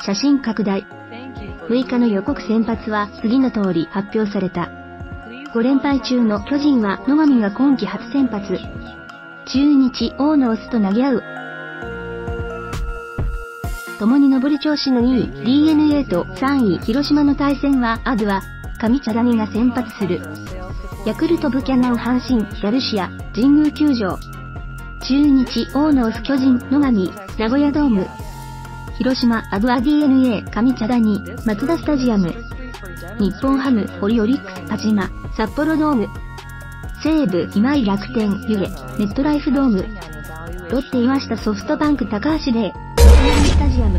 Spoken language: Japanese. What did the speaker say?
写真拡大。6日の予告先発は次の通り発表された。5連敗中の巨人は野上が今季初先発。中日、大野オスと投げ合う。共に上り調子の2位 DNA と3位広島の対戦はアドゥア、上茶谷が先発する。ヤクルトブキャナン阪神、ガルシア、神宮球場。中日、大野オス巨人、野上、名古屋ドーム。広島、アドゥア DNA、上茶谷、マツダスタジアム。日本ハム、堀オリックス、田島、札幌ドーム。西武、今井楽天、湯気、ネットライフドーム。ロッテ岩下ソフトバンク高橋礼、スタジアム。